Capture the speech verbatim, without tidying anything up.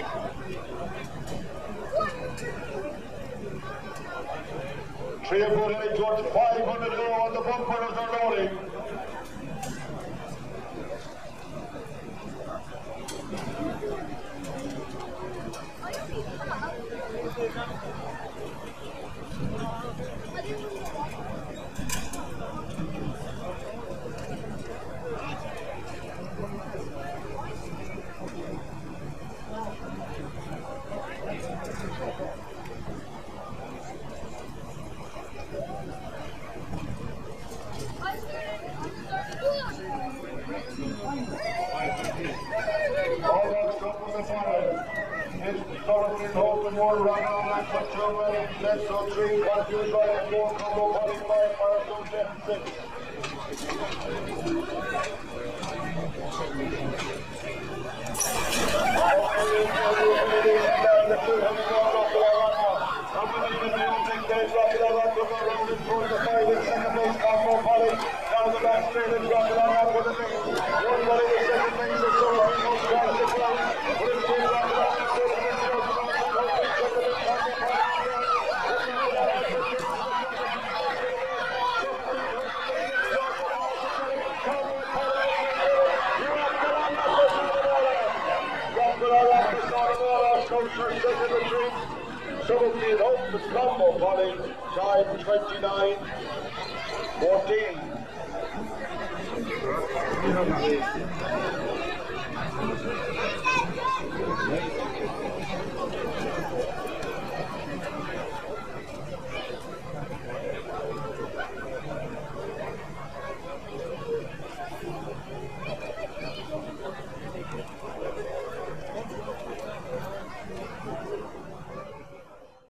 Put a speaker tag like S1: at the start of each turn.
S1: Three of good heading towards five hundred euro on the bumper as they're loading. More run on that for two minutes, let's go three, confused by the four, combo body five, fire two, seven, six. Down the back straight and drop it on that with the thing. One body the second thing, the so long, no cross the ground. Put it through, drop it on the third, and then drop it on the seventeen home, the combo body, time twenty-nine fourteen.